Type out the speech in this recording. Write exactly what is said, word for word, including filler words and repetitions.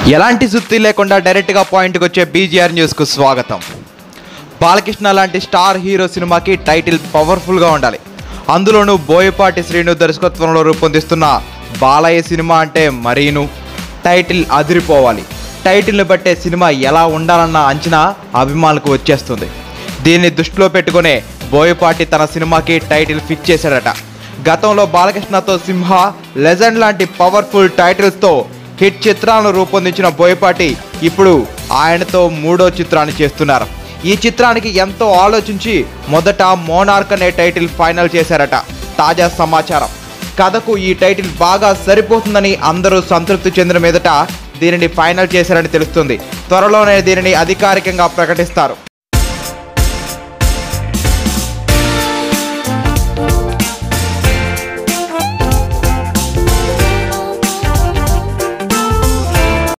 ఎలాంటి సుత్తి లేకుండా డైరెక్ట్గా పాయింట్కి వచ్చే బీజీఆర్ న్యూస్కు స్వాగతం. బాలకృష్ణ లాంటి స్టార్ హీరో సినిమాకి టైటిల్ పవర్ఫుల్గా ఉండాలి. అందులోనూ బోయపాటి శ్రీను దర్శకత్వంలో రూపొందిస్తున్న బాలయ్య సినిమా అంటే మరీను టైటిల్ అదిరిపోవాలి. టైటిల్ని బట్టే సినిమా ఎలా ఉండాలన్న అంచనా అభిమానులకు వచ్చేస్తుంది. దీన్ని దృష్టిలో పెట్టుకునే బోయపాటి తన సినిమాకి టైటిల్ ఫిక్స్ చేశాడట. గతంలో బాలకృష్ణతో సింహ, లెజెండ్ లాంటి పవర్ఫుల్ టైటిల్స్తో హిట్ చిత్రాలను రూపొందించిన బోయపాటి ఇప్పుడు ఆయనతో మూడో చిత్రాన్ని చేస్తున్నారు. ఈ చిత్రానికి ఎంతో ఆలోచించి మొదట మోనార్క్ అనే టైటిల్ ఫైనల్ చేశారట. తాజా సమాచారం, కథకు ఈ టైటిల్ బాగా సరిపోతుందని అందరూ సంతృప్తి చెందిన మీదట దీనిని ఫైనల్ చేశారని తెలుస్తుంది. త్వరలోనే దీనిని అధికారికంగా ప్రకటిస్తారు.